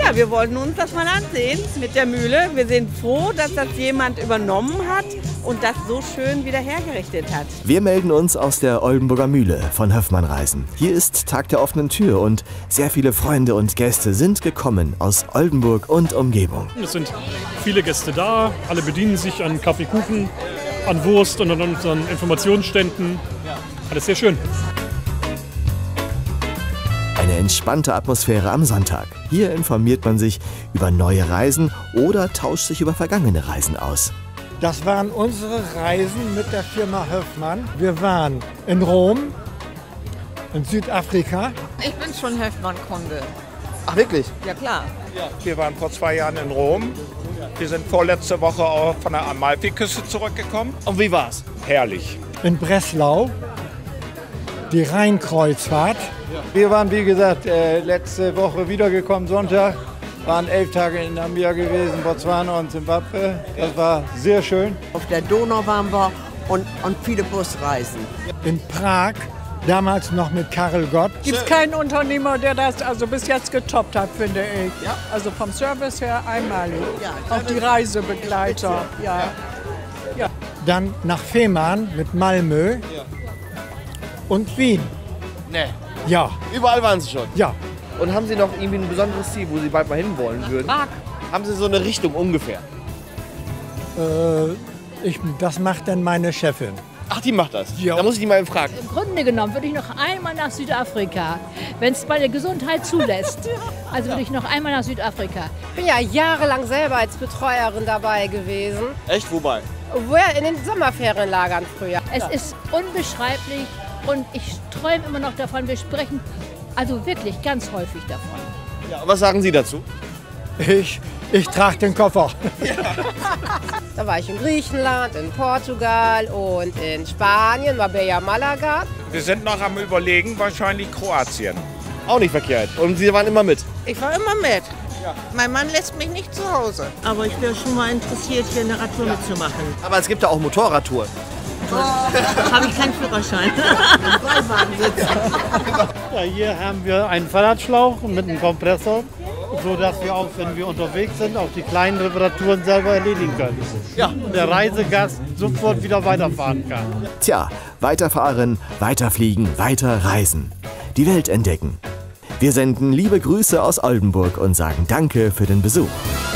Ja, wir wollten uns das mal ansehen mit der Mühle. Wir sind froh, dass das jemand übernommen hat und das so schön wieder hergerichtet hat. Wir melden uns aus der Oldenburger Mühle von Höfmann Reisen. Hier ist Tag der offenen Tür und sehr viele Freunde und Gäste sind gekommen aus Oldenburg und Umgebung. Es sind viele Gäste da, alle bedienen sich an Kaffee, Kuchen, an Wurst und an unseren Informationsständen. Alles sehr schön. Eine entspannte Atmosphäre am Sonntag. Hier informiert man sich über neue Reisen oder tauscht sich über vergangene Reisen aus. Das waren unsere Reisen mit der Firma Höfmann. Wir waren in Rom, in Südafrika. Ich bin schon Höfmann-Kunde. Ach wirklich? Ja klar. Wir waren vor 2 Jahren in Rom. Wir sind vorletzte Woche auch von der Amalfiküste zurückgekommen. Und wie war's? Herrlich. In Breslau, die Rheinkreuzfahrt. Wir waren, wie gesagt, letzte Woche wiedergekommen, Sonntag. Waren 11 Tage in Namibia gewesen, Botswana und Zimbabwe. Das war sehr schön. Auf der Donau waren wir und viele Busreisen. In Prag, damals noch mit Karel Gott. Gibt es keinen Unternehmer, der das also bis jetzt getoppt hat, finde ich. Ja. Also vom Service her einmalig. Ja, auch die Reisebegleiter. Ja. Ja. Dann nach Fehmarn mit Malmö und Wien. Nee. Ja. Überall waren Sie schon? Ja. Und haben Sie noch irgendwie ein besonderes Ziel, wo Sie bald mal hinwollen würden? Prag. Haben Sie so eine Richtung ungefähr? Das macht dann meine Chefin. Ach, die macht das? Ja. Da muss ich die mal fragen. Im Grunde genommen würde ich noch einmal nach Südafrika, wenn es meine Gesundheit zulässt. Also würde ich noch einmal nach Südafrika. Ich bin ja jahrelang selber als Betreuerin dabei gewesen. Echt? Wobei? In den Sommerferienlagern früher. Es ist unbeschreiblich und ich träume immer noch davon. Wir sprechen also wirklich ganz häufig davon. Ja, was sagen Sie dazu? Ich trage den Koffer. Da war ich in Griechenland, in Portugal und in Spanien, Marbella, Malaga. Wir sind noch am Überlegen, wahrscheinlich Kroatien. Auch nicht verkehrt. Und Sie waren immer mit? Ich war immer mit. Ja. Mein Mann lässt mich nicht zu Hause. Aber ich wäre schon mal interessiert, hier eine Radtour mitzumachen. Aber es gibt ja auch Motorradtouren. Habe ich keinen Führerschein. Ja, hier haben wir einen Fahrradschlauch mit einem Kompressor, sodass wir auch, wenn wir unterwegs sind, auch die kleinen Reparaturen selber erledigen können. Ja. Und der Reisegast sofort wieder weiterfahren kann. Tja, weiterfahren, weiterfliegen, weiter reisen. Die Welt entdecken. Wir senden liebe Grüße aus Oldenburg und sagen Danke für den Besuch.